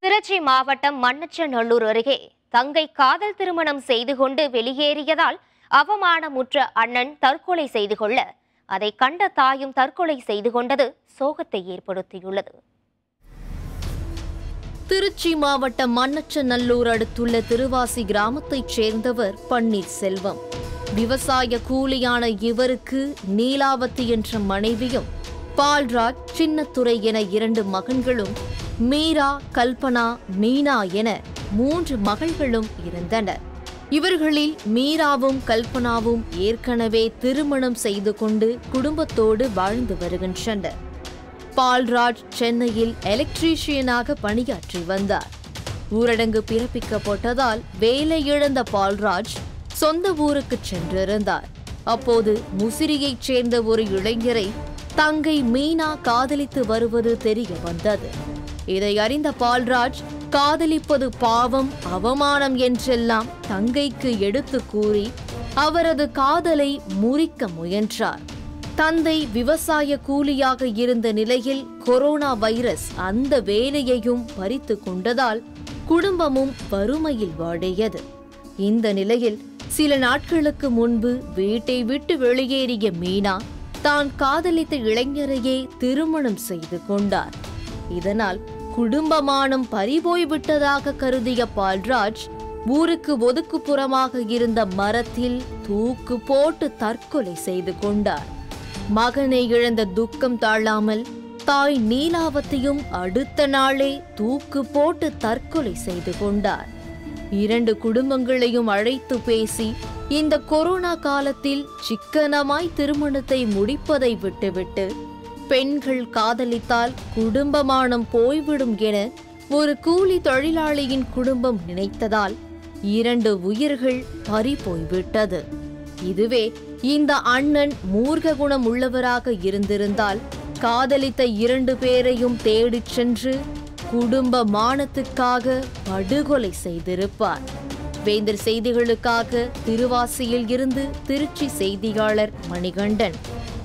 திருச்சி மாவட்டம் மண்ணச்சநல்லூர் அருகே தங்கை காதல் திருமணம் செய்து கொண்டு வெளியேறியதால் அவமானமுற்ற அண்ணன் தற்கொலை செய்து கொள்ள அதை கண்ட தாயும் தற்கொலை செய்து கொண்டது சோகத்தை ஏற்படுத்தியுள்ளது. திருச்சி மாவட்டம் மண்ணச்சநல்லூர் அடுத்துள்ள திருவாசி கிராமத்தைச் சேர்ந்தவர் பன்னீர்செல்வம். விவசாய கூலியான இவருக்கு நீலாவதி என்ற மனைவியும் பால்ராஜ், சின்னத்துரை என 2 மகன்களும், மீரா, கல்பனா, மீனா என 3 மகள்களும் இருந்தனர். இவர்களில் மீராவும் கல்பனாவும் ஏற்கனவே திருமணம் செய்து கொண்டு குடும்பத்தோடு வாழ்ந்து வருகின்றனர். பால்ராஜ் சென்னையில் எலக்ட்ரீஷியனாக பணியாற்றி வந்தார். ஊரடங்கு பிறப்பிக்கப்பட்டதால் வேலை இழந்த பால்ராஜ் சொந்த ஊருக்கு சென்றிருந்தார். அப்போது முசிறியைச் சேர்ந்த ஒரு இளைஞரை தங்கை மீனா காதலித்து வருவது தெரிய வந்தது. இதை அறிந்த பால்ராஜ் காதலிப்பது பாவம், அவமானம் என்றெல்லாம் தங்கைக்கு எடுத்து கூறி அவரது காதலை முறிக்க முயன்றார். தந்தை விவசாய கூலியாக இருந்த நிலையில் கொரோனா வைரஸ் அந்த வேலையையும் பறித்து கொண்டதால் குடும்பமும் வறுமையில் வாடியது. இந்த நிலையில் சில நாட்களுக்கு முன்பு வீட்டை விட்டு வெளியேறிய மீனா தான் காதலித்த இளைஞரையே திருமணம் செய்து கொண்டார். இதனால் குடும்பமானம் பறிபோய்விட்டதாக கருதிய பால்ராஜ் ஊருக்கு ஒதுக்குப்புறமாக இருந்த மரத்தில் தூக்கு போட்டு தற்கொலை செய்து கொண்டார். மகனை இழந்த துக்கம் தாழாமல் தாய் நீலாவதியும் அடுத்த நாளே தூக்கு போட்டு தற்கொலை செய்து கொண்டார். 2 குடும்பங்களையும் அழைத்து பேசி இந்த கொரோனா காலத்தில் சிக்கனமாய் திருமணத்தை முடிப்பதை விட்டுவிட்டு பெண்கள் காதலித்தால் குடும்பமானம் போய்விடும் என ஒரு கூலி தொழிலாளியின் குடும்பம் நினைத்ததால் 2 உயிர்கள் பறி போய்விட்டது. இதுவே இந்த அண்ணன் மூர்க்க குணம் உள்ளவராக இருந்திருந்தால் காதலித்த 2 பேரையும் தேடிச் சென்று குடும்ப மானத்துக்காக படுகொலை செய்திருப்பார். வேந்தர் செய்திகளுக்காக திருவாசியில் இருந்து திருச்சி செய்தியாளர் மணிகண்டன்.